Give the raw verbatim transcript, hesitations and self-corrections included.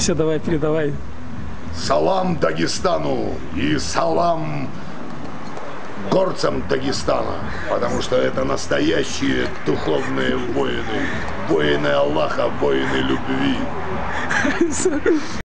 Все, давай, передавай. Салам Дагестану и салам горцам Дагестана, потому что это настоящие духовные воины, воины Аллаха, воины любви.